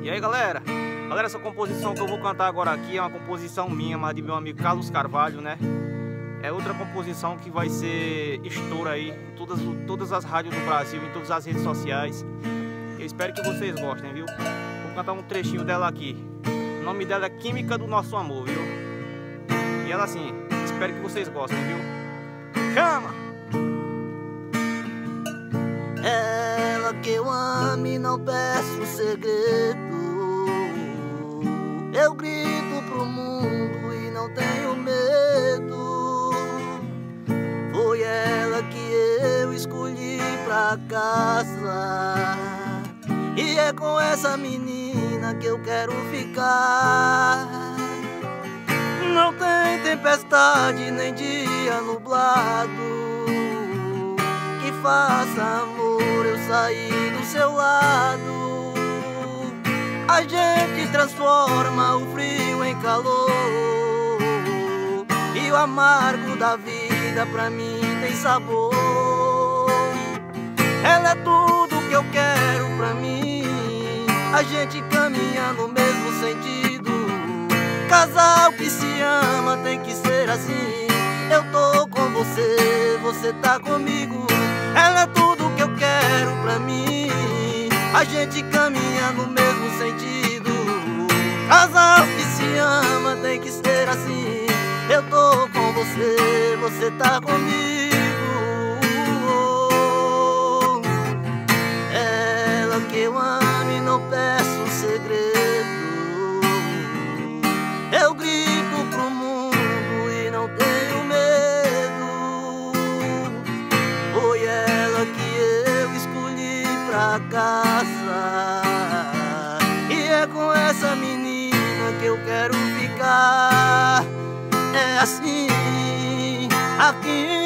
E aí, galera? Essa composição que eu vou cantar agora aqui é uma composição minha, mas de meu amigo Carlos Carvalho, né? É outra composição que vai ser estouro aí em todas as rádios do Brasil, em todas as redes sociais. Eu espero que vocês gostem, viu? Vou cantar um trechinho dela aqui. O nome dela é Química do Nosso Amor, viu? E ela assim, espero que vocês gostem, viu? Chama! Ela que eu amo e não peço segredo. Eu grito pro mundo e não tenho medo. Foi ela que eu escolhi pra casa, e é com essa menina que eu quero ficar. Não tem tempestade nem dia nublado que faça, amor, eu sair do seu lado. A gente transforma o frio em calor, e o amargo da vida pra mim tem sabor. Ela é tudo que eu quero pra mim, a gente caminha no mesmo sentido. Casal que se ama tem que ser assim. Eu tô com você, você tá comigo. Ela é tudo que eu quero pra mim, a gente caminha no mesmo sentido. Casal que se ama tem que ser assim. Eu tô com você, você tá comigo. Ela que eu amo e não peço segredo. Eu grito pro mundo e não tenho medo. Foi ela que eu escolhi pra casa, e é com essa menina que eu quero ficar. É assim, aqui